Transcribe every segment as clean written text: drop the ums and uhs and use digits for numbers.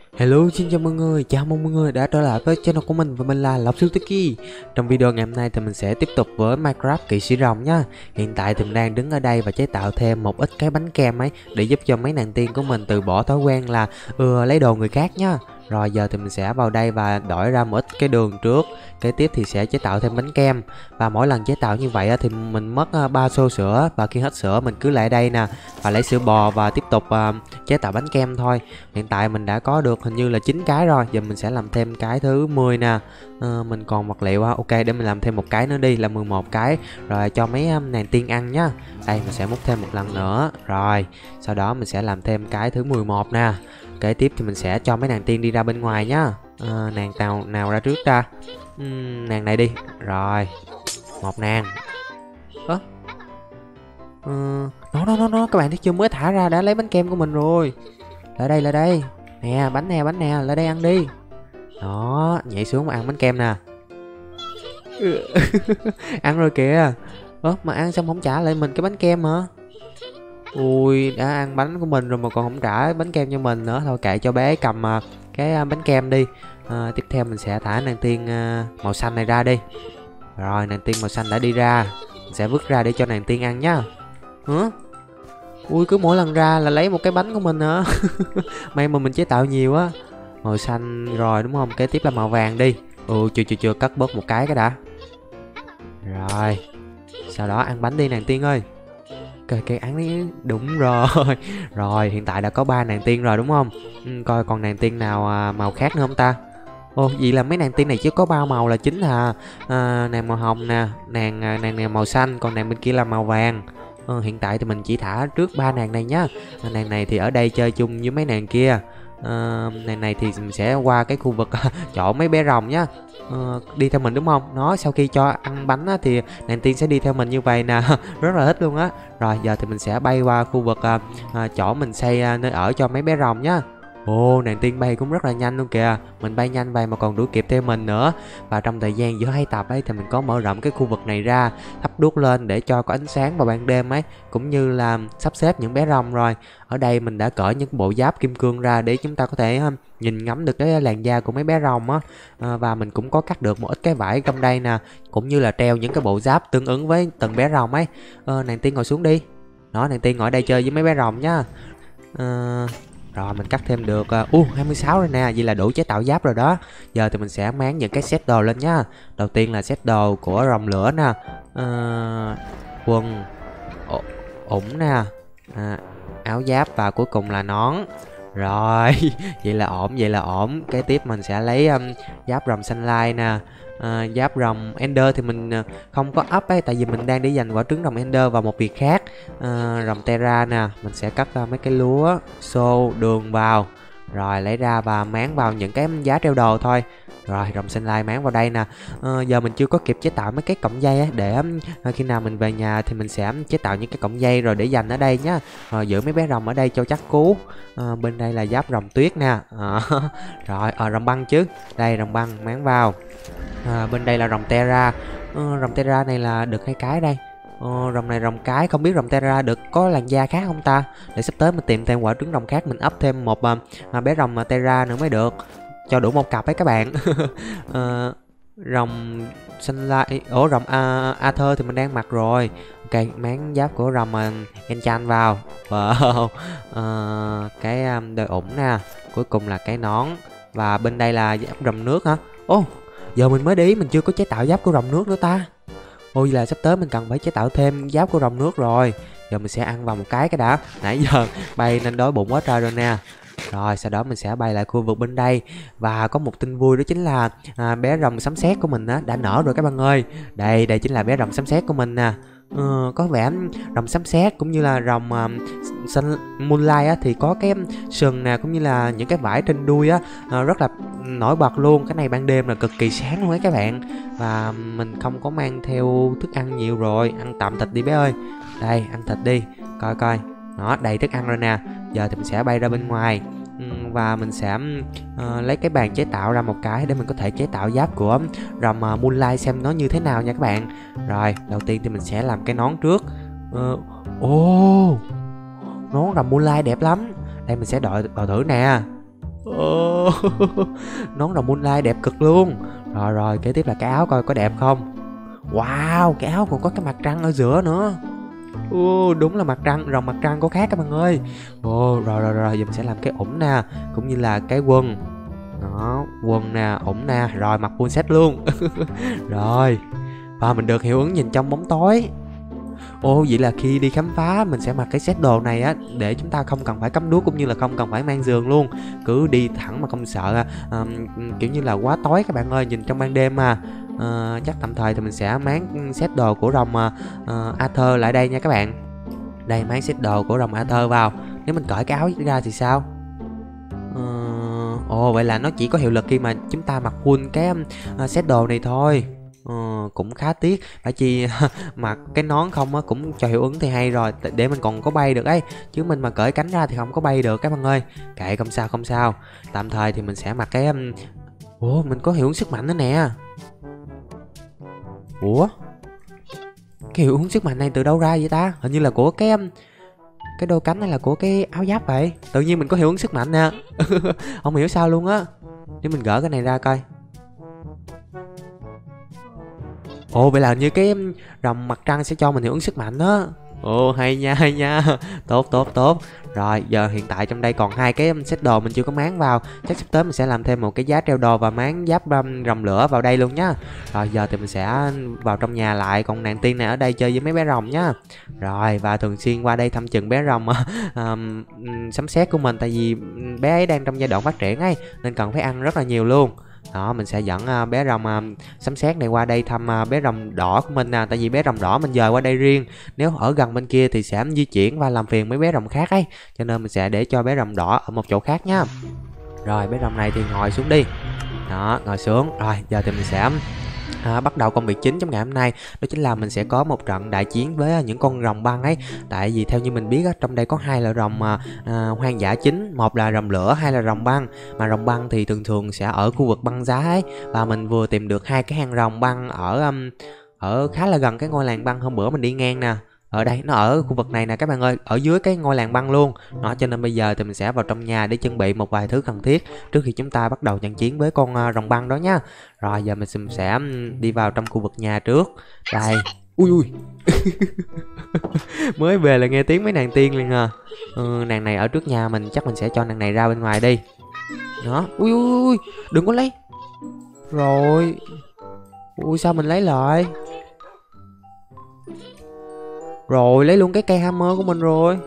Hello, xin chào mọi người, chào mừng mọi người đã trở lại với channel của mình và mình là Lộc Siêu Tiki. Trong video ngày hôm nay thì mình sẽ tiếp tục với Minecraft kỵ sĩ rồng nha. Hiện tại thì mình đang đứng ở đây và chế tạo thêm một ít cái bánh kem ấy để giúp cho mấy nàng tiên của mình từ bỏ thói quen là lấy đồ người khác nha. Rồi giờ thì mình sẽ vào đây và đổi ra một ít cái đường trước. Kế tiếp thì sẽ chế tạo thêm bánh kem. Và mỗi lần chế tạo như vậy thì mình mất 3 xô sữa. Và khi hết sữa mình cứ lại đây nè và lấy sữa bò và tiếp tục chế tạo bánh kem thôi. Hiện tại mình đã có được hình như là 9 cái rồi. Giờ mình sẽ làm thêm cái thứ 10 nè. Mình còn vật liệu ok, để mình làm thêm một cái nữa đi là 11 cái. Rồi cho mấy nàng tiên ăn nhá. Đây mình sẽ múc thêm một lần nữa. Rồi sau đó mình sẽ làm thêm cái thứ 11 nè. Kế tiếp thì mình sẽ cho mấy nàng tiên đi ra bên ngoài nhá. Nàng nào ra trước ta. Nàng này đi. Rồi một nàng. Nó các bạn thấy chưa, mới thả ra đã lấy bánh kem của mình rồi. Lại đây nè, bánh nè, lại đây ăn đi. Đó, nhảy xuống mà ăn bánh kem nè. Ăn rồi kìa. Mà ăn xong không trả lại mình cái bánh kem hả? Ui, đã ăn bánh của mình rồi mà còn không trả bánh kem cho mình nữa. Thôi kệ cho bé cầm cái bánh kem đi. Tiếp theo mình sẽ thả nàng tiên màu xanh này ra đi. Rồi nàng tiên màu xanh đã đi ra, mình sẽ vứt ra để cho nàng tiên ăn nhá. Hả? Ui, cứ mỗi lần ra là lấy một cái bánh của mình hả? May mà mình chế tạo nhiều á. Màu xanh rồi đúng không? Kế tiếp là màu vàng đi. Chưa cắt bớt một cái đã. Rồi sau đó ăn bánh đi nàng tiên ơi. Cái ăn đi. Đúng rồi. Rồi hiện tại đã có 3 nàng tiên rồi đúng không? Coi còn nàng tiên nào màu khác nữa không ta? Vậy là mấy nàng tiên này chỉ có 3 màu là chính là nàng màu hồng nè, nàng màu xanh, còn nàng bên kia là màu vàng. Hiện tại thì mình chỉ thả trước 3 nàng này nhá. Nàng này thì ở đây chơi chung với mấy nàng kia. Nàng này thì mình sẽ qua cái khu vực chỗ mấy bé rồng nhá. Đi theo mình đúng không? Nó sau khi cho ăn bánh á, thì nàng tiên sẽ đi theo mình như vậy nè. Rất là thích luôn á. Rồi giờ thì mình sẽ bay qua khu vực chỗ mình xây nơi ở cho mấy bé rồng nhá. Nàng tiên bay cũng rất là nhanh luôn kìa. Mình bay nhanh vậy mà còn đuổi kịp theo mình nữa. Và trong thời gian giữa hai tập ấy thì mình có mở rộng cái khu vực này ra, thắp đuốc lên để cho có ánh sáng vào ban đêm ấy, cũng như là sắp xếp những bé rồng rồi. Ở đây mình đã cởi những bộ giáp kim cương ra để chúng ta có thể nhìn ngắm được cái làn da của mấy bé rồng á. Và mình cũng có cắt được một ít cái vải trong đây nè, cũng như là treo những cái bộ giáp tương ứng với từng bé rồng ấy. Nàng tiên ngồi xuống đi. Đó, nàng tiên ngồi đây chơi với mấy bé rồng nhá. Rồi mình cắt thêm được 26 rồi nè, vậy là đủ chế tạo giáp rồi đó. Giờ thì mình sẽ máng những cái set đồ lên nhá. Đầu tiên là set đồ của rồng lửa nè, quần, ủng nè, áo giáp và cuối cùng là nón. Rồi vậy là ổn. Kế tiếp mình sẽ lấy giáp rồng xanh lai nè. Giáp rồng Ender thì mình không có up ấy, tại vì mình đang để dành quả trứng rồng Ender vào một việc khác. Rồng Terra nè, mình sẽ cắt mấy cái lúa, xô, đường vào. Rồi lấy ra và máng vào những cái giá treo đồ thôi. Rồi rồng xanh lai máng vào đây nè. Giờ mình chưa có kịp chế tạo mấy cái cọng dây ấy, để khi nào mình về nhà thì mình sẽ chế tạo những cái cọng dây rồi để dành ở đây nhá. Rồi giữ mấy bé rồng ở đây cho chắc cú. Bên đây là giáp rồng tuyết nè. Rồi rồng băng chứ. Đây rồng băng máng vào. Bên đây là rồng Terra. Rồng Terra này là được 2 cái đây. Rồng này rồng cái, không biết rồng Terra được có làn da khác không ta. Để sắp tới mình tìm thêm quả trứng rồng khác, mình up thêm một bé rồng Terra nữa mới được, cho đủ một cặp ấy các bạn. Rồng xanh lai, rồng Arthur thì mình đang mặc rồi. Ok, máng giáp của rồng Enchant vào. Wow. Cái đôi ủng nè, cuối cùng là cái nón. Và bên đây là giáp rồng nước hả? Giờ mình mới để ý mình chưa có chế tạo giáp của rồng nước nữa ta. Vậy là sắp tới mình cần phải chế tạo thêm giáp của rồng nước rồi. Giờ mình sẽ ăn vào một cái đã. Nãy giờ bay nên đói bụng quá trời rồi nè. Rồi sau đó mình sẽ bay lại khu vực bên đây. Và có một tin vui đó chính là bé rồng sấm sét của mình đã nở rồi các bạn ơi. Đây chính là bé rồng sấm sét của mình nè. Có vẻ rồng sấm sét cũng như là rồng xanh Moonlight á, thì có cái sừng nè, cũng như là những cái vải trên đuôi á, rất là nổi bật luôn. Cái này ban đêm là cực kỳ sáng luôn ấy các bạn. Và mình không có mang theo thức ăn nhiều rồi, ăn tạm thịt đi bé ơi. Đây ăn thịt đi, coi nó đầy thức ăn rồi nè. Giờ thì mình sẽ bay ra bên ngoài. Và mình sẽ lấy cái bàn chế tạo ra một cái để mình có thể chế tạo giáp của rồng Moonlight xem nó như thế nào nha các bạn. Rồi đầu tiên thì mình sẽ làm cái nón trước. Nón rồng Moonlight đẹp lắm. Đây mình sẽ đội thử nè. Nón rồng Moonlight đẹp cực luôn. Rồi rồi, kế tiếp là cái áo coi có đẹp không. Wow, cái áo còn có cái mặt trăng ở giữa nữa. Đúng là mặt trăng, rồng mặt trăng có khác các bạn ơi. Rồi rồi rồi, giờ mình sẽ làm cái ủng nè, cũng như là cái quần. Đó, quần nè, ủng nè, rồi mặc full set luôn. Rồi, và mình được hiệu ứng nhìn trong bóng tối. Vậy là khi đi khám phá mình sẽ mặc cái set đồ này á, để chúng ta không cần phải cắm đuốc cũng như là không cần phải mang giường luôn. Cứ đi thẳng mà không sợ kiểu như là quá tối các bạn ơi, nhìn trong ban đêm mà. Chắc tạm thời thì mình sẽ mang set đồ của rồng Arthur lại đây nha các bạn. Đây, mang set đồ của rồng Arthur vào. Nếu mình cởi cái áo ra thì sao? Vậy là nó chỉ có hiệu lực khi mà chúng ta mặc full cái set đồ này thôi. Cũng khá tiếc, phải chi mặc cái nón không á cũng cho hiệu ứng thì hay rồi, để mình còn có bay được ấy, chứ mình mà cởi cánh ra thì không có bay được các bạn ơi. Kệ, không sao không sao, tạm thời thì mình sẽ mặc cái mình có hiệu ứng sức mạnh nữa nè. Cái hiệu ứng sức mạnh này từ đâu ra vậy ta? Hình như là của cái đôi cánh hay là của cái áo giáp vậy? Tự nhiên mình có hiệu ứng sức mạnh nè. Không hiểu sao luôn á. Để mình gỡ cái này ra coi. Vậy là như cái rồng mặt trăng sẽ cho mình hiệu ứng sức mạnh đó. Hay nha, hay nha. Tốt tốt tốt. Rồi, giờ hiện tại trong đây còn 2 cái set đồ mình chưa có máng vào. Chắc sắp tới mình sẽ làm thêm một cái giá treo đồ và máng giáp rồng lửa vào đây luôn nhá. Rồi, giờ thì mình sẽ vào trong nhà lại. Còn nàng tiên này ở đây chơi với mấy bé rồng nhá. Rồi, và thường xuyên qua đây thăm chừng bé rồng sấm sét của mình. Tại vì bé ấy đang trong giai đoạn phát triển ấy, nên cần phải ăn rất là nhiều luôn. Đó, mình sẽ dẫn bé rồng sấm sét này qua đây thăm bé rồng đỏ của mình nè. Tại vì bé rồng đỏ mình dời qua đây riêng, nếu ở gần bên kia thì sẽ di chuyển và làm phiền mấy bé rồng khác ấy, cho nên mình sẽ để cho bé rồng đỏ ở một chỗ khác nhá. Rồi, bé rồng này thì ngồi xuống đi. Đó, ngồi xuống. Rồi, giờ thì mình sẽ bắt đầu công việc chính trong ngày hôm nay, đó chính là mình sẽ có một trận đại chiến với những con rồng băng ấy. Tại vì theo như mình biết trong đây có 2 loại rồng hoang dã chính, một là rồng lửa, 2 là rồng băng. Mà rồng băng thì thường thường sẽ ở khu vực băng giá ấy, và mình vừa tìm được 2 cái hang rồng băng ở khá là gần cái ngôi làng băng hôm bữa mình đi ngang nè. Ở đây, nó ở khu vực này nè các bạn ơi, ở dưới cái ngôi làng băng luôn. Đó, cho nên bây giờ thì mình sẽ vào trong nhà để chuẩn bị một vài thứ cần thiết trước khi chúng ta bắt đầu trận chiến với con rồng băng đó nhá. Rồi, giờ mình sẽ đi vào trong khu vực nhà trước. Đây. Ui. Mới về là nghe tiếng mấy nàng tiên liền à. Nàng này ở trước nhà mình, chắc mình sẽ cho nàng này ra bên ngoài đi. Đó. Ui, đừng có lấy. Rồi. Ui, sao mình lấy lại? Rồi, lấy luôn cái cây hammer của mình rồi.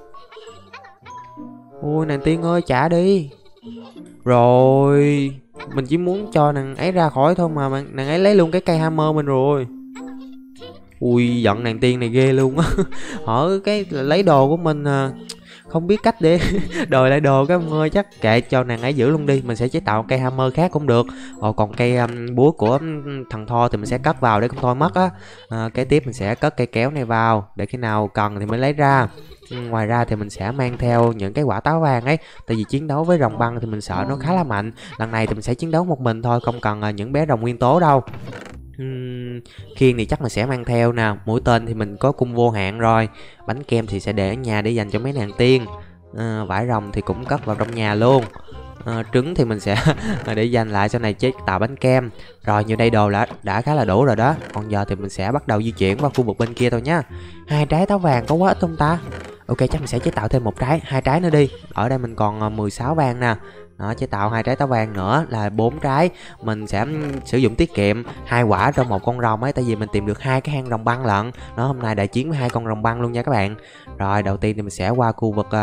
Ôi, nàng tiên ơi, trả đi. Rồi, mình chỉ muốn cho nàng ấy ra khỏi thôi mà nàng ấy lấy luôn cái cây hammer mình rồi. Ui, giận nàng tiên này ghê luôn á. Hỏi cái lấy đồ của mình không biết cách để đòi lại đồ các ông ơi. Chắc kệ, cho nàng ấy giữ luôn đi, mình sẽ chế tạo cây hammer khác cũng được. Còn cây búa của thằng Thor thì mình sẽ cất vào để con Thor mất á. Kế tiếp mình sẽ cất cây kéo này vào để khi nào cần thì mới lấy ra. Ngoài ra thì mình sẽ mang theo những cái quả táo vàng ấy, tại vì chiến đấu với rồng băng thì mình sợ nó khá là mạnh. Lần này thì mình sẽ chiến đấu một mình thôi, không cần những bé rồng nguyên tố đâu. Khiên thì chắc mình sẽ mang theo nè. Mũi tên thì mình có cung vô hạn rồi. Bánh kem thì sẽ để ở nhà để dành cho mấy nàng tiên. Vải rồng thì cũng cất vào trong nhà luôn. Trứng thì mình sẽ để dành lại sau này chế tạo bánh kem. Rồi, như đây đồ đã khá là đủ rồi đó. Còn giờ thì mình sẽ bắt đầu di chuyển vào khu vực bên kia thôi nhá. 2 trái táo vàng có quá ít không ta? Ok, chắc mình sẽ chế tạo thêm 2 trái nữa đi. Ở đây mình còn 16 vàng nè. Đó, chế tạo 2 trái táo vàng nữa là 4 trái. Mình sẽ sử dụng tiết kiệm 2 quả trong một con rồng ấy, tại vì mình tìm được 2 cái hang rồng băng lận. Nó hôm nay đại chiến với 2 con rồng băng luôn nha các bạn. Rồi, đầu tiên thì mình sẽ qua khu vực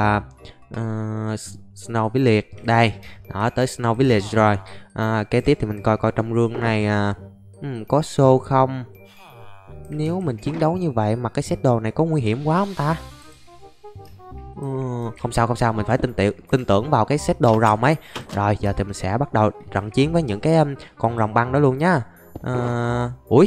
Snow Village đây. Đó, tới Snow Village rồi. Kế tiếp thì mình coi trong room này có xô không. Nếu mình chiến đấu như vậy mặc cái set đồ này có nguy hiểm quá không ta? Không sao, mình phải tin tưởng vào cái set đồ rồng ấy. Rồi, giờ thì mình sẽ bắt đầu trận chiến với những cái con rồng băng đó luôn nhá. Ui,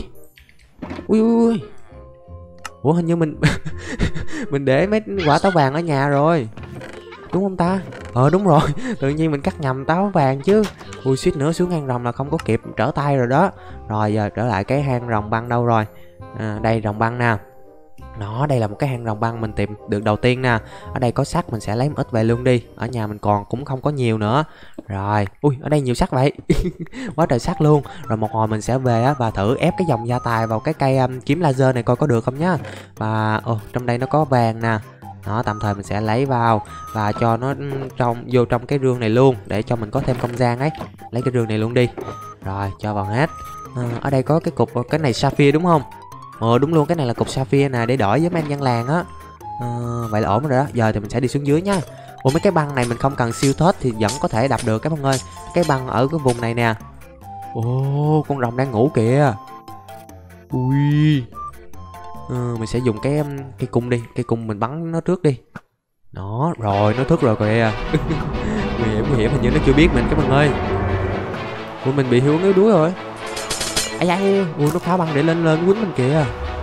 hình như mình mình để mấy quả táo vàng ở nhà rồi, đúng không ta? Đúng rồi. Tự nhiên mình cắt nhầm táo vàng chứ. Ui, suýt nữa xuống hang rồng là không có kịp trở tay rồi đó. Rồi, giờ trở lại cái hang rồng băng đâu rồi? Đây, rồng băng nè. Nó đây là một cái hang rồng băng mình tìm được đầu tiên nè. Ở đây có sắt, mình sẽ lấy một ít về luôn đi. Ở nhà mình còn cũng không có nhiều nữa. Rồi, ui ở đây nhiều sắt vậy. Quá trời sắt luôn. Rồi một hồi mình sẽ về á và thử ép cái dòng gia tài vào cái cây kiếm laser này coi có được không nhá. Và trong đây nó có vàng nè. Đó, tạm thời mình sẽ lấy vào và cho nó vô trong cái rương này luôn để cho mình có thêm không gian ấy. Lấy cái rương này luôn đi. Rồi, cho vào hết. Ở đây có cái cục, cái này sapphire đúng không? Đúng luôn, cái này là cục sapphire nè để đổi với mấy anh dân làng á. Vậy là ổn rồi đó. Giờ thì mình sẽ đi xuống dưới nha. Mấy cái băng này mình không cần siêu thết thì vẫn có thể đập được các bạn ơi. Cái băng ở cái vùng này nè. Con rồng đang ngủ kìa. Ui. Mình sẽ dùng cái cung đi. Cái cung mình bắn nó trước đi. Đó, rồi nó thức rồi kìa. Nguy hiểm, hình như nó chưa biết mình các bạn ơi. Mình bị hiệu ứng yếu đuối rồi. Nó phá băng để lên quýnh mình kìa.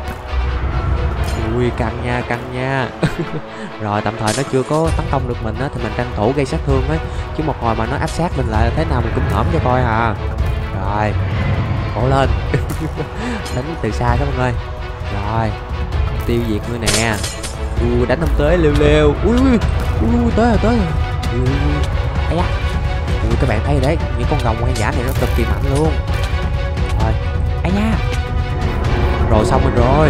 Ui, căng nha. Rồi tạm thời nó chưa có tấn công được mình á thì mình tranh thủ gây sát thương ấy, chứ một hồi mà nó áp sát mình lại thế nào mình cũng hõm cho coi à. Rồi, cố lên. Đánh từ xa các bạn ơi. Rồi, tiêu diệt ngươi nè. Đánh không tới, lêu. Ui, tới rồi. Các bạn thấy đấy, những con rồng hoang dã này nó cực kỳ mạnh luôn. Rồi, rồi xong rồi.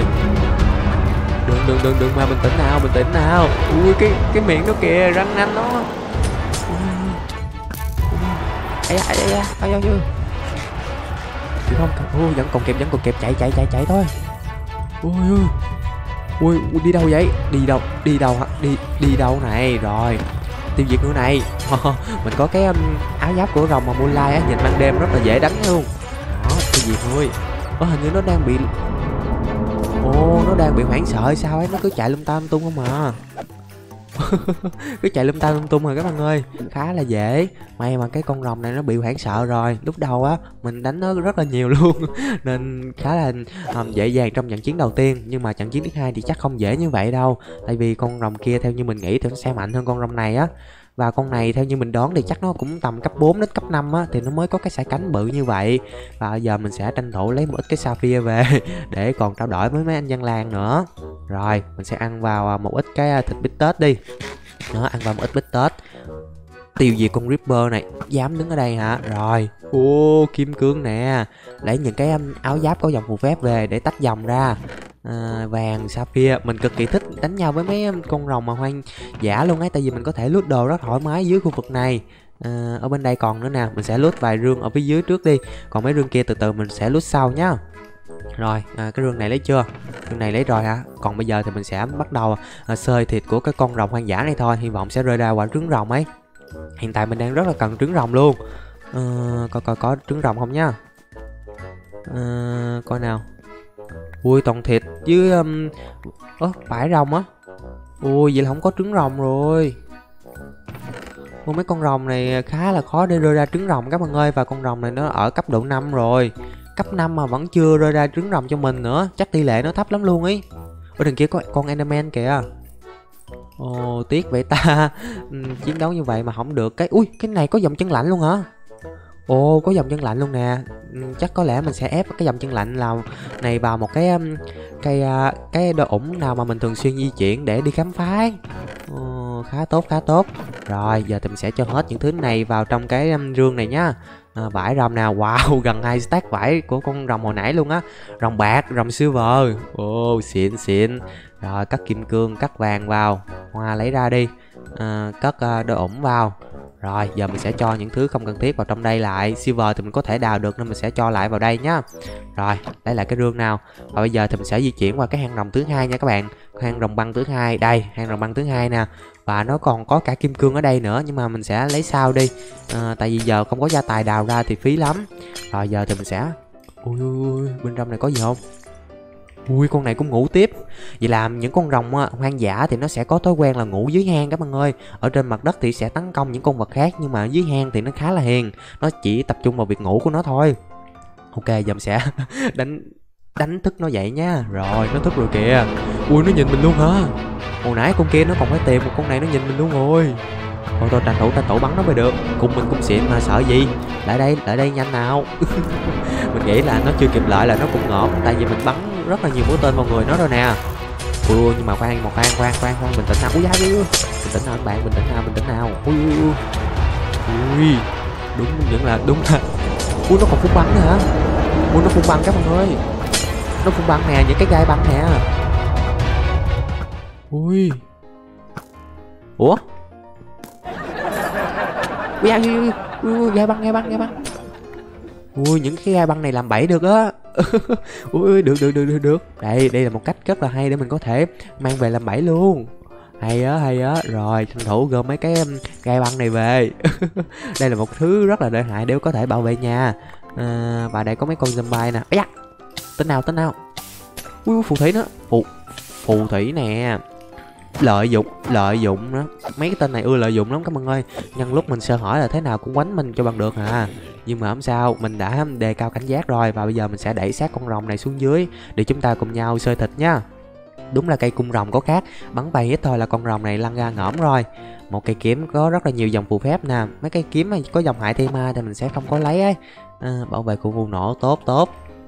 Đừng mà bình tĩnh nào. Ui, cái miệng nó kìa, răng nanh nó. Ây chưa. Chứ không, vẫn còn kịp, chạy thôi. Ui, đi đâu vậy? Đi đâu này? Rồi, tiêu diệt nữa này. Mình có cái áo giáp của rồng mà Moonlight á, nhìn ban đêm rất là dễ đánh luôn. Đó, tiêu diệt thôi. Hình như nó đang bị hoảng sợ hay sao ấy, nó cứ chạy lung ta lung tung không à. Cứ chạy lung ta lung tung rồi các bạn ơi. Khá là dễ. May mà cái con rồng này nó bị hoảng sợ rồi. Lúc đầu á mình đánh nó rất là nhiều luôn. Nên khá là dễ dàng trong trận chiến đầu tiên. Nhưng mà trận chiến thứ hai thì chắc không dễ như vậy đâu. Tại vì con rồng kia theo như mình nghĩ thì nó sẽ mạnh hơn con rồng này á. Và con này theo như mình đoán thì chắc nó cũng tầm cấp 4 đến cấp 5 á, thì nó mới có cái sải cánh bự như vậy. Và giờ mình sẽ tranh thủ lấy một ít cái sapphire về để còn trao đổi với mấy anh dân làng nữa. Rồi, mình sẽ ăn vào một ít cái thịt bít tết đi. Đó, ăn vào một ít bít tết. Tiêu diệt con Reaper này. Dám đứng ở đây hả? Rồi. Kim cương nè. Lấy những cái áo giáp có dòng phù phép về để tách dòng ra. Vàng, sapphire. Mình cực kỳ thích đánh nhau với mấy con rồng mà hoang dã luôn ấy. Tại vì mình có thể loot đồ rất thoải mái dưới khu vực này. Ở bên đây còn nữa nè. Mình sẽ loot vài rương ở phía dưới trước đi. Còn mấy rương kia từ từ mình sẽ loot sau nhá. Rồi, cái rương này lấy chưa? Rương này lấy rồi hả? Còn bây giờ thì mình sẽ bắt đầu xơi thịt của cái con rồng hoang dã này thôi. Hy vọng sẽ rơi ra quả trứng rồng ấy. Hiện tại mình đang rất là cần trứng rồng luôn. Coi có trứng rồng không nhá. Coi nào. Ui, toàn thịt với vải rồng á. Ui, vậy là không có trứng rồng rồi. Mấy con rồng này khá là khó để rơi ra trứng rồng các bạn ơi. Và con rồng này nó ở cấp độ 5 rồi. Cấp 5 mà vẫn chưa rơi ra trứng rồng cho mình nữa. Chắc tỷ lệ nó thấp lắm luôn ấy. Ở đằng kia có con Enderman kìa. Tiếc vậy ta. Chiến đấu như vậy mà không được cái. Ui, cái này có dòng chân lạnh luôn hả? Có dòng chân lạnh luôn nè. Chắc có lẽ mình sẽ ép cái dòng chân lạnh này vào một cái đồ ủng nào mà mình thường xuyên di chuyển để đi khám phá. Khá tốt. Rồi, giờ thì mình sẽ cho hết những thứ này vào trong cái rương này nhá. Vải rồng nào. Wow, gần 2 stack vải của con rồng hồi nãy luôn á. Rồng bạc, rồng silver. Xịn. Rồi, cắt kim cương, cắt vàng vào. Hoa lấy ra đi. Cất đồ ủng vào. Rồi, giờ mình sẽ cho những thứ không cần thiết vào trong đây lại. Silver thì mình có thể đào được nên mình sẽ cho lại vào đây nhá. Rồi, lấy lại cái rương nào. Và bây giờ thì mình sẽ di chuyển qua cái hang rồng thứ hai nha các bạn. Hang rồng băng thứ hai. Đây, hang rồng băng thứ hai nè. Và nó còn có cả kim cương ở đây nữa. Nhưng mà mình sẽ lấy sau đi. Tại vì giờ không có gia tài đào ra thì phí lắm. Rồi giờ thì mình sẽ. Ui, bên trong này có gì không? Ui, con này cũng ngủ tiếp. Vậy là những con rồng hoang dã thì nó sẽ có thói quen là ngủ dưới hang các bạn ơi. Ở trên mặt đất thì sẽ tấn công những con vật khác. Nhưng mà dưới hang thì nó khá là hiền. Nó chỉ tập trung vào việc ngủ của nó thôi. Ok, giờ mình sẽ đánh thức nó dậy nha. Rồi, nó thức rồi kìa. Ui, nó nhìn mình luôn hả? Hồi nãy con kia nó còn phải tìm một con này nó nhìn mình luôn rồi. Thôi tranh thủ bắn nó mới được. Cùng mình cũng xịn mà sợ gì. Lại đây nhanh nào. Mình nghĩ là nó chưa kịp lại là nó cũng ngộp. Tại vì mình bắn rất là nhiều mũi tên vào người nó rồi nè. Ui nhưng mà khoan bình tĩnh nào. Ui da ui, bình tĩnh nào các bạn, bình tĩnh nào. Ui ui đúng vẫn là đúng là. Ui nó còn phun băng nữa hả? Ui nó phun băng các bạn ơi, nó phun băng nè, những cái gai băng nè. Ui ủa ui da ui gai băng. Ui những cái gai băng này làm bẫy được á. Ui được. Đây là một cách rất là hay để mình có thể mang về làm bẫy luôn. Hay á. Rồi tranh thủ gom mấy cái gai băng này về. Đây là một thứ rất là lợi hại để có thể bảo vệ nhà. Và đây có mấy con zombie nè. Ây da, tính nào. Ui phù thủy nữa. Phù thủy nè. Lợi dụng đó. Mấy cái tên này ưa lợi dụng lắm các bạn ơi. Nhân lúc mình sơ hở là thế nào cũng quánh mình cho bằng được à. Nhưng mà không sao, mình đã đề cao cảnh giác rồi. Và bây giờ mình sẽ đẩy xác con rồng này xuống dưới để chúng ta cùng nhau xơi thịt nha. Đúng là cây cung rồng có khác, bắn bay ít thôi là con rồng này lăn ra ngõm rồi. Một cây kiếm có rất là nhiều dòng phù phép nè. Mấy cây kiếm này có dòng hại thi ma thì mình sẽ không có lấy ấy. Bảo vệ khu vụ nổ tốt.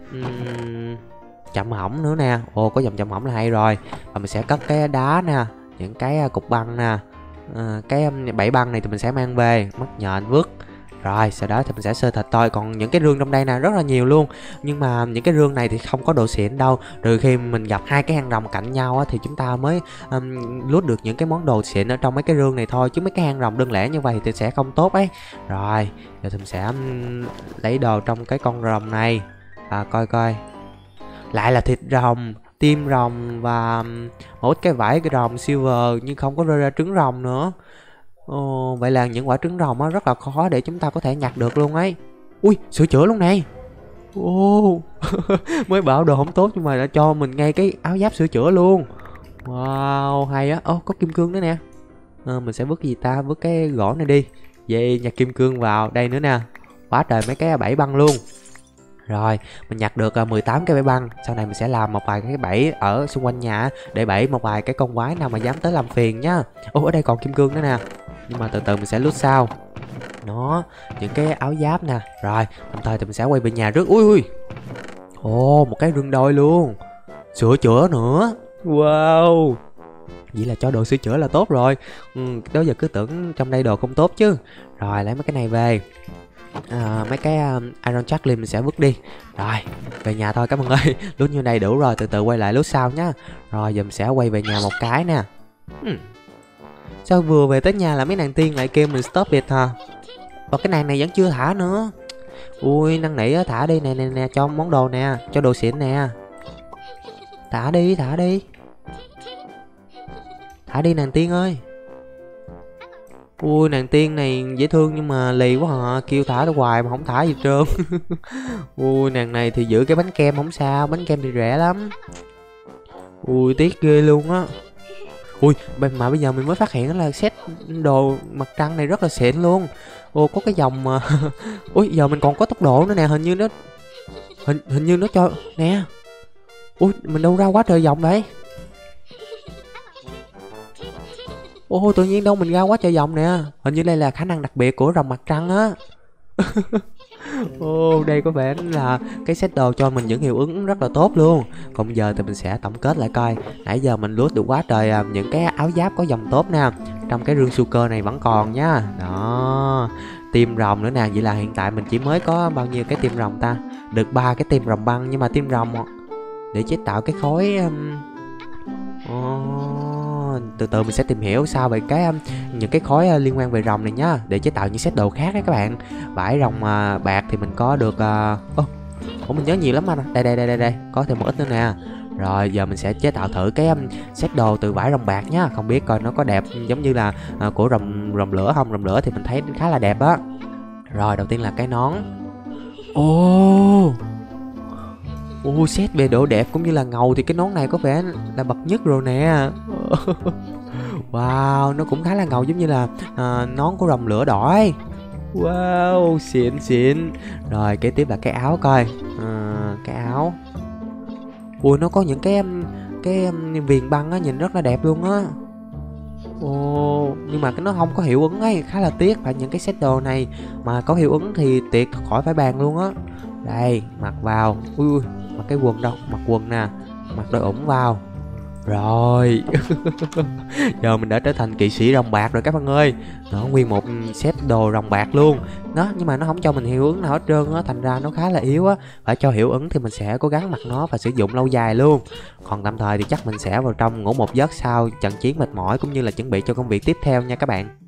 Chậm hỏng nữa nè. Ồ có dòng chậm hỏng là hay rồi. Và mình sẽ cất cái đá nè, những cái cục băng nè, cái bẫy băng này thì mình sẽ mang về, mắt nhện vứt. Rồi sau đó thì mình sẽ sơ thịt thôi. Còn những cái rương trong đây nè rất là nhiều luôn. Nhưng mà những cái rương này thì không có độ xịn đâu. Trừ khi mình gặp hai cái hang rồng cạnh nhau á, thì chúng ta mới lút được những cái món đồ xịn ở trong mấy cái rương này thôi. Chứ mấy cái hang rồng đơn lẻ như vậy thì sẽ không tốt ấy. Rồi giờ thì mình sẽ lấy đồ trong cái con rồng này. Coi lại là thịt rồng, tim rồng và một cái vải cái rồng silver, nhưng không có rơi ra trứng rồng nữa. Ồ, vậy là những quả trứng rồng á rất là khó để chúng ta có thể nhặt được luôn ấy. Ui sửa chữa luôn này. Ô mới bảo đồ không tốt nhưng mà đã cho mình ngay cái áo giáp sửa chữa luôn. Wow hay á. Có kim cương nữa nè. Mình sẽ vứt gì ta, vứt cái gỗ này đi. Vậy nhặt kim cương vào đây nữa nè. Quá trời mấy cái bẫy băng luôn. Rồi mình nhặt được 18 cái bẫy băng. Sau này mình sẽ làm một vài cái bẫy ở xung quanh nhà để bẫy một vài cái con quái nào mà dám tới làm phiền nhá. Ở đây còn kim cương nữa nè, nhưng mà từ từ mình sẽ lút sau. Nó những cái áo giáp nè. Rồi đồng thời thì mình sẽ quay về nhà trước. Ui một cái rương đôi luôn, sửa chữa nữa. Wow vậy là cho đồ sửa chữa là tốt rồi. Đó giờ cứ tưởng trong đây đồ không tốt chứ. Rồi lấy mấy cái này về. Mấy cái iron jackling mình sẽ vứt đi. Rồi về nhà thôi các bạn ơi. Lút như này đủ rồi, từ từ quay lại lút sau nhá. Rồi giờ mình sẽ quay về nhà một cái nè. Sao vừa về tới nhà là mấy nàng tiên lại kêu mình stop it hả? Và cái nàng này vẫn chưa thả nữa. Ui năn nỉ thả đi nè, cho món đồ nè, cho đồ xịn nè. Thả đi nàng tiên ơi. Ui nàng tiên này dễ thương nhưng mà lì quá hả, kêu thả ra hoài mà không thả gì trơn. Ui nàng này thì giữ cái bánh kem không sao, bánh kem thì rẻ lắm. Ui tiếc ghê luôn á. Ui mà bây giờ mình mới phát hiện là set đồ mặt trăng này rất là xịn luôn. Có cái dòng mà ui giờ mình còn có tốc độ nữa nè, hình như nó cho nè. Ui mình đâu ra quá trời dòng đấy. Tự nhiên đâu mình ra quá trời dòng nè. Hình như đây là khả năng đặc biệt của rồng mặt trăng á. Đây có vẻ là cái set đồ cho mình những hiệu ứng rất là tốt luôn. Còn bây giờ thì mình sẽ tổng kết lại coi. Nãy giờ mình lút được quá trời những cái áo giáp có dòng tốt nè. Trong cái rương super này vẫn còn nhá. Đó, tim rồng nữa nè. Vậy là hiện tại mình chỉ mới có bao nhiêu cái tim rồng ta? Được 3 cái tim rồng băng. Nhưng mà tim rồng để chế tạo cái khối từ từ mình sẽ tìm hiểu sao về cái những cái khối liên quan về rồng này nhá, để chế tạo những set đồ khác đấy các bạn. Vải rồng bạc thì mình có được mình nhớ nhiều lắm anh. Đây có thêm một ít nữa nè. Rồi giờ mình sẽ chế tạo thử cái set đồ từ vải rồng bạc nhá, không biết coi nó có đẹp giống như là của rồng lửa không. Rồng lửa thì mình thấy khá là đẹp á. Rồi đầu tiên là cái nón. Set về độ đẹp cũng như là ngầu thì cái nón này có vẻ là bậc nhất rồi nè. Wow, nó cũng khá là ngầu giống như là nón của rồng lửa đỏ ấy. Wow, xịn. Rồi kế tiếp là cái áo coi. Cái áo. Nó có những cái viền băng á, nhìn rất là đẹp luôn á. Nhưng mà cái nó không có hiệu ứng ấy, khá là tiếc. Phải những cái set đồ này mà có hiệu ứng thì tuyệt khỏi phải bàn luôn á. Đây, mặc vào. Mặc cái quần đâu, mặc quần nè, mặc đôi ủng vào. Rồi. Giờ mình đã trở thành kỵ sĩ rồng bạc rồi các bạn ơi. Nó nguyên một set đồ rồng bạc luôn. Đó, nhưng mà nó không cho mình hiệu ứng nào hết trơn á, thành ra nó khá là yếu á. Phải cho hiệu ứng thì mình sẽ cố gắng mặc nó và sử dụng lâu dài luôn. Còn tạm thời thì chắc mình sẽ vào trong ngủ một giấc sau trận chiến mệt mỏi cũng như là chuẩn bị cho công việc tiếp theo nha các bạn.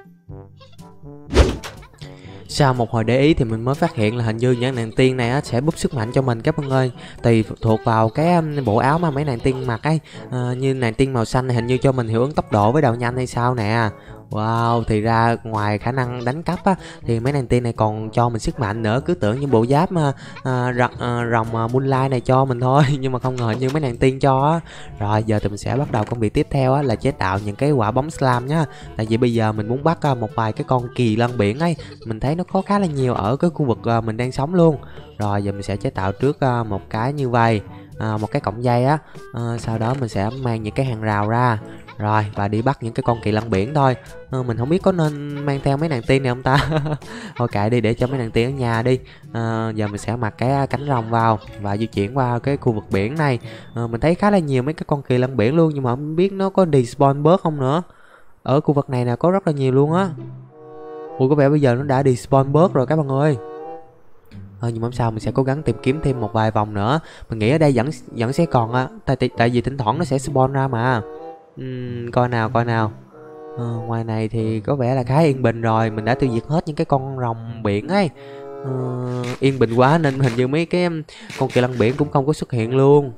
Sau một hồi để ý thì mình mới phát hiện là hình như những nàng tiên này á, sẽ búp sức mạnh cho mình các bạn ơi. Tùy thuộc vào cái bộ áo mà mấy nàng tiên mặc ấy. Như nàng tiên màu xanh này hình như cho mình hiệu ứng tốc độ với đào nhanh hay sao nè. Wow, thì ra ngoài khả năng đánh cắp á, thì mấy nàng tiên này còn cho mình sức mạnh nữa. Cứ tưởng những bộ giáp mà rồng Moonlight này cho mình thôi. Nhưng mà không ngờ như mấy nàng tiên cho á. Rồi giờ thì mình sẽ bắt đầu công việc tiếp theo á, là chế tạo những cái quả bóng slam nhá. Tại vì bây giờ mình muốn bắt một vài cái con kỳ lân biển ấy. Mình thấy nó có khá là nhiều ở cái khu vực mình đang sống luôn. Rồi giờ mình sẽ chế tạo trước một cái như vậy, một cái cọng dây á. Sau đó mình sẽ mang những cái hàng rào ra. Rồi và đi bắt những cái con kỳ lân biển thôi. Mình không biết có nên mang theo mấy nàng tiên này không ta. Thôi kệ đi, để cho mấy nàng tiên ở nhà đi. Giờ mình sẽ mặc cái cánh rồng vào và di chuyển qua cái khu vực biển này. Mình thấy khá là nhiều mấy cái con kỳ lân biển luôn, nhưng mà không biết nó có despawn bớt không nữa. Ở khu vực này nè có rất là nhiều luôn á. Ui, có vẻ bây giờ nó đã despawn bớt rồi các bạn ơi. Nhưng mà không sao, mình sẽ cố gắng tìm kiếm thêm một vài vòng nữa. Mình nghĩ ở đây vẫn sẽ còn á, tại vì thỉnh thoảng nó sẽ spawn ra mà. Coi nào. Ngoài này thì có vẻ là khá yên bình rồi. Mình đã tiêu diệt hết những cái con rồng biển ấy. Yên bình quá nên hình như mấy cái con kỳ lân biển cũng không có xuất hiện luôn.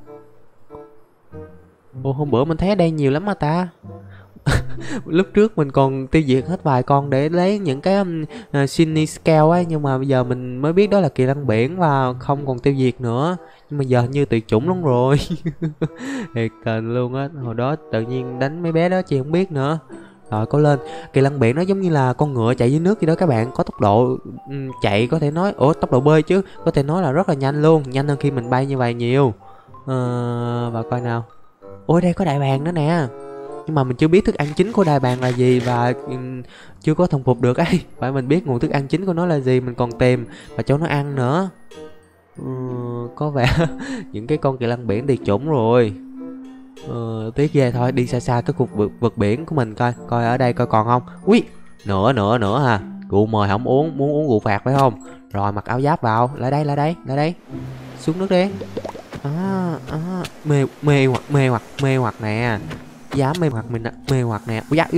Hôm bữa mình thấy ở đây nhiều lắm mà ta. Lúc trước mình còn tiêu diệt hết vài con để lấy những cái Shiny Scale ấy, nhưng mà bây giờ mình mới biết đó là kỳ lân biển và không còn tiêu diệt nữa. Nhưng mà giờ như tuyệt chủng lắm rồi. Thiệt tình luôn á, hồi đó tự nhiên đánh mấy bé đó chị không biết nữa. Rồi có lên, kỳ lân biển nó giống như là con ngựa chạy dưới nước vậy đó các bạn, có tốc độ chạy có thể nói, tốc độ bơi chứ, có thể nói là rất là nhanh luôn, nhanh hơn khi mình bay như vậy nhiều. Và coi nào. Ôi đây có đại bàng nữa nè. Nhưng mà mình chưa biết thức ăn chính của đại bàng là gì và chưa có thuần phục được ấy. Phải mình biết nguồn thức ăn chính của nó là gì mình còn tìm và cho nó ăn nữa. Có vẻ những cái con kỳ lân biển tuyệt chủng rồi. Tiếc ghê, thôi đi xa xa cái khu vực biển của mình coi ở đây coi còn không. Ui, nữa hả? Rượu mời không uống, muốn uống rượu phạt phải không? Rồi mặc áo giáp vào, lại đây. Xuống nước đi. Mê hoặc nè. Dám mê hoặc mình, mê hoặc nè. Ui da,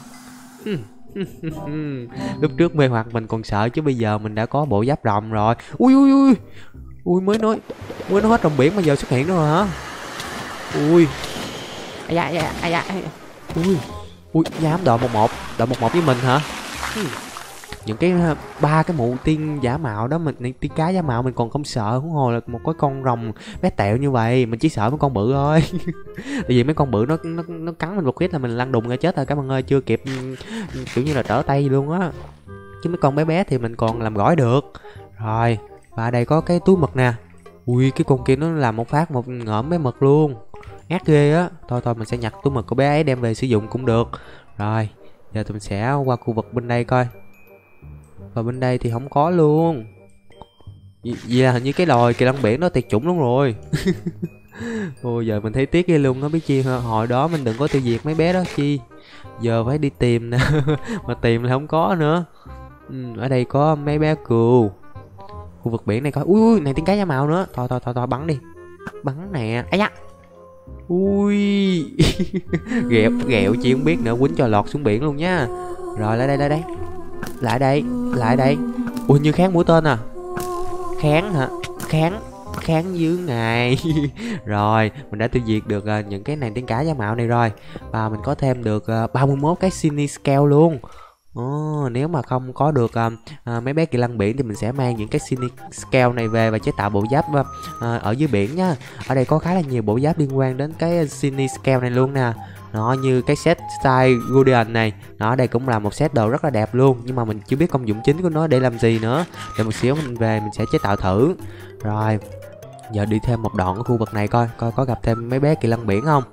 lúc trước mê hoặc mình còn sợ chứ bây giờ mình đã có bộ giáp rồng rồi. Ui mới nói hết rồng biển mà giờ xuất hiện nữa hả? Ui da. Ui dám đội 11 với mình hả? Những cái ba cái mụ tiên giả mạo đó, mình tiên cá giả mạo mình còn không sợ, huống hồ là một cái con rồng bé tẹo như vậy. Mình chỉ sợ mấy con bự thôi. Tại vì mấy con bự nó cắn mình một cái là mình lăn đùng ra chết rồi các bạn ơi, chưa kịp kiểu như là trở tay luôn á. Chứ mấy con bé bé thì mình còn làm gỏi được. Rồi và ở đây có cái túi mật nè. Ui cái con kia nó làm một phát một ngợm mấy mật luôn, ác ghê á. Thôi mình sẽ nhặt túi mật của bé ấy đem về sử dụng cũng được. Rồi giờ tụi mình sẽ qua khu vực bên đây coi. Và bên đây thì không có luôn. Vậy là hình như cái loài kỳ lân biển nó tuyệt chủng luôn rồi. Ôi giờ mình thấy tiếc ghê luôn á, biết chi hồi đó mình đừng có tiêu diệt mấy bé đó chi. Giờ phải đi tìm nè. Mà tìm là không có nữa. Ở đây có mấy bé cừu. Khu vực biển này coi. Ui này tiếng cá da màu nữa. Thôi bắn đi. Bắn nè. Ấy da. Ui. Ghẹo chị không biết nữa, quýnh cho lọt xuống biển luôn nha. Rồi lại đây. Lại đây. Ui như kháng mũi tên à. Kháng hả? Kháng dưới ngày. Rồi mình đã tiêu diệt được những cái này tiếng cá giả mạo này rồi. Và mình có thêm được 31 cái Shiny Scale luôn. Nếu mà không có được mấy bé kỳ lân biển thì mình sẽ mang những cái Shiny Scale này về và chế tạo bộ giáp ở dưới biển nha. Ở đây có khá là nhiều bộ giáp liên quan đến cái Shiny Scale này luôn nè. Nó như cái set style Guardian này. Nó đây cũng là một set đồ rất là đẹp luôn. Nhưng mà mình chưa biết công dụng chính của nó để làm gì nữa. Để một xíu mình về mình sẽ chế tạo thử. Rồi giờ đi thêm một đoạn ở khu vực này coi có gặp thêm mấy bé kỳ lân biển không.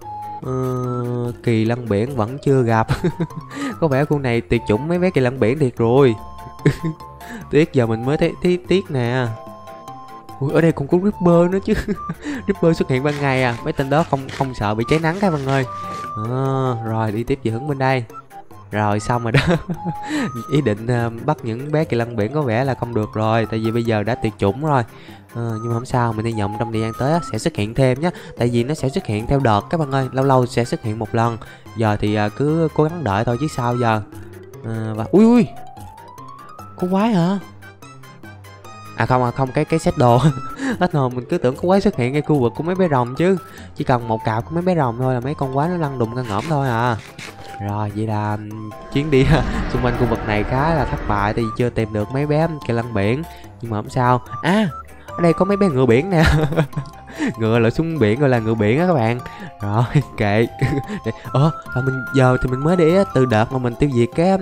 Kỳ lân biển vẫn chưa gặp. Có vẻ khu này tuyệt chủng mấy bé kỳ lân biển thiệt rồi. Tiếc giờ mình mới thấy tiếc nè. Ui, ở đây còn có Ripper nữa chứ. Ripper xuất hiện ban ngày à, mấy tên đó không không sợ bị cháy nắng các bạn ơi. Rồi đi tiếp về hướng bên đây. Rồi xong rồi đó. Ý định bắt những bé kỳ lân biển có vẻ là không được rồi, tại vì bây giờ đã tuyệt chủng rồi. Nhưng mà không sao, mình hy vọng trong thời gian tới sẽ xuất hiện thêm nhé. Tại vì nó sẽ xuất hiện theo đợt các bạn ơi, lâu lâu sẽ xuất hiện một lần. Giờ thì cứ cố gắng đợi thôi chứ sao giờ. Và ui, có quái hả? Không, cái set đồ. Hết hồn, mình cứ tưởng có quái xuất hiện ngay khu vực của mấy bé rồng chứ. Chỉ cần một cặp của mấy bé rồng thôi là mấy con quái nó lăn đùng ngõm thôi à. Rồi vậy là chuyến đi xung quanh khu vực này khá là thất bại, tại vì chưa tìm được mấy bé kỳ lân biển. Nhưng mà không sao. Ở đây có mấy bé ngựa biển nè. Ngựa lội xuống biển gọi là ngựa biển á các bạn. Rồi kệ. Và giờ thì mình mới để ý từ đợt mà mình tiêu diệt cái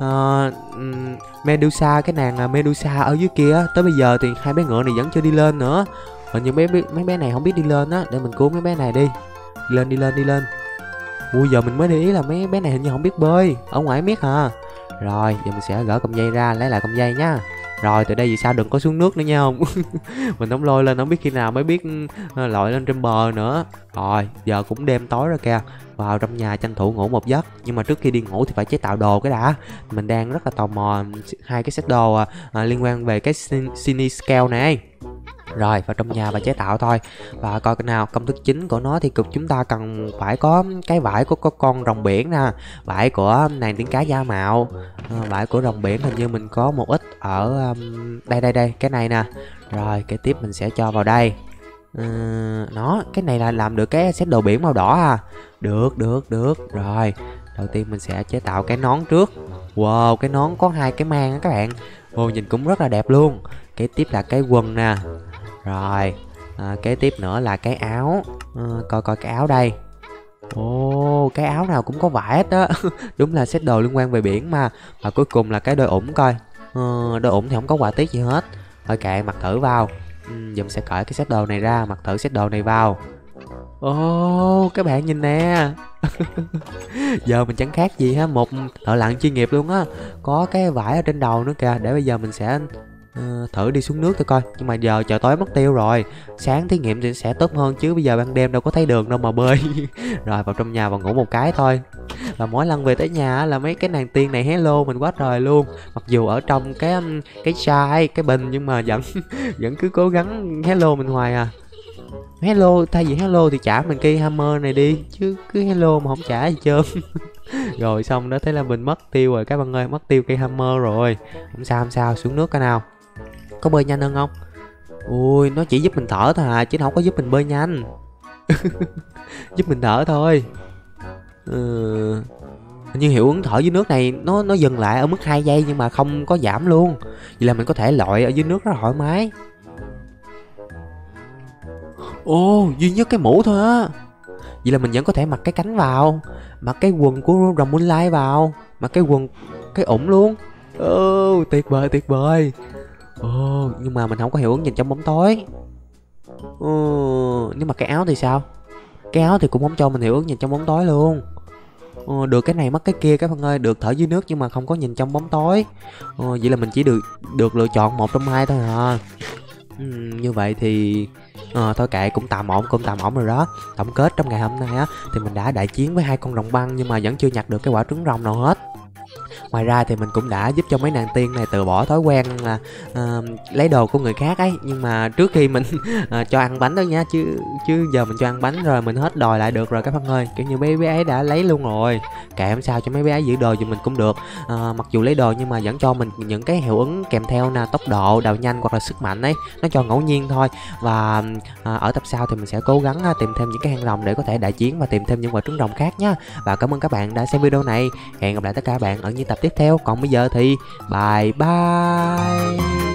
Medusa, cái nàng Medusa ở dưới kia tới bây giờ thì hai bé ngựa này vẫn chưa đi lên nữa. Hình như mấy bé này không biết đi lên á, để mình cứu mấy bé này đi. Đi lên. Ui, giờ mình mới để ý là mấy bé này hình như không biết bơi, ở ngoài biết hả. Rồi giờ mình sẽ gỡ cọng dây ra, lấy lại cọng dây nhá. Rồi từ đây vì sao đừng có xuống nước nữa nha không. Mình không lôi lên, không biết khi nào mới biết lội lên trên bờ nữa. Rồi giờ cũng đêm tối rồi kìa, vào trong nhà tranh thủ ngủ một giấc. Nhưng mà trước khi đi ngủ thì phải chế tạo đồ cái đã. Mình đang rất là tò mò hai cái set đồ liên quan về cái Cine Scale này. Rồi vào trong nhà và chế tạo thôi. Và coi cái nào công thức chính của nó thì chúng ta cần phải có cái vải của con rồng biển nè, vải của nàng tiên cá da mạo, vải của rồng biển hình như mình có một ít ở đây cái này nè. Rồi cái tiếp mình sẽ cho vào đây. Cái này là làm được cái set đồ biển màu đỏ à. Được. Rồi đầu tiên mình sẽ chế tạo cái nón trước. Wow, cái nón có hai cái mang á các bạn. Nhìn cũng rất là đẹp luôn. Cái tiếp là cái quần nè. Rồi kế tiếp nữa là cái áo. Coi cái áo đây. Cái áo nào cũng có vải hết á. Đúng là set đồ liên quan về biển mà. Và cuối cùng là cái đôi ủng coi. Đôi ủng thì không có họa tiết gì hết. Thôi kệ, mặc thử vào. Giờ mình sẽ cởi cái set đồ này ra, mặc thử set đồ này vào. Các bạn nhìn nè. Giờ mình chẳng khác gì một thợ lặn chuyên nghiệp luôn á. Có cái vải ở trên đầu nữa kìa. Để bây giờ mình sẽ thử đi xuống nước thử coi. Nhưng mà giờ trời tối mất tiêu rồi, sáng thí nghiệm thì sẽ tốt hơn chứ bây giờ ban đêm đâu có thấy đường đâu mà bơi. Rồi vào trong nhà và ngủ một cái thôi. Và mỗi lần về tới nhà là mấy cái nàng tiên này hello mình quá trời luôn. Mặc dù ở trong cái chai, cái bình, nhưng mà vẫn cứ cố gắng hello mình hoài à. Hello, thay vì hello thì trả mình cây hammer này đi, chứ cứ hello mà không trả gì trơn. Rồi xong đó, thế là mình mất tiêu rồi các bạn ơi, mất tiêu cây hammer rồi. Không sao, xuống nước coi nào. Có bơi nhanh hơn không? Ui, nó chỉ giúp mình thở thôi à, chứ không có giúp mình bơi nhanh. Giúp mình thở thôi. Như hiệu ứng thở dưới nước này nó dừng lại ở mức 2 giây nhưng mà không có giảm luôn. Vậy là mình có thể lội ở dưới nước rất là thoải mái. Duy nhất cái mũ thôi á. Vậy là mình vẫn có thể mặc cái cánh vào, mặc cái quần của rồng Moonlight vào, mặc cái quần, cái ủng luôn. Tuyệt vời. Nhưng mà mình không có hiệu ứng nhìn trong bóng tối. Nhưng mà cái áo thì sao? Cái áo thì cũng không cho mình hiệu ứng nhìn trong bóng tối luôn. Được cái này mất cái kia các bạn ơi, được thở dưới nước nhưng mà không có nhìn trong bóng tối. Vậy là mình chỉ được lựa chọn một trong hai thôi à. Như vậy thì thôi kệ, cũng tạm ổn rồi đó. Tổng kết trong ngày hôm nay á thì mình đã đại chiến với hai con rồng băng nhưng mà vẫn chưa nhặt được cái quả trứng rồng nào hết. Ngoài ra thì mình cũng đã giúp cho mấy nàng tiên này từ bỏ thói quen là lấy đồ của người khác ấy. Nhưng mà trước khi mình cho ăn bánh đó nha, chứ giờ mình cho ăn bánh rồi mình hết đòi lại được rồi các bạn ơi. Kiểu như mấy bé ấy đã lấy luôn rồi. Kệ, không sao, cho mấy bé ấy giữ đồ giùm mình cũng được. Mặc dù lấy đồ nhưng mà vẫn cho mình những cái hiệu ứng kèm theo nè, tốc độ, đào nhanh hoặc là sức mạnh ấy. Nó cho ngẫu nhiên thôi. Và ở tập sau thì mình sẽ cố gắng tìm thêm những cái hang rồng để có thể đại chiến và tìm thêm những quả trứng rồng khác nhá. Và cảm ơn các bạn đã xem video này. Hẹn gặp lại tất cả các bạn ở những tập tiếp theo. Còn bây giờ thì bye bye.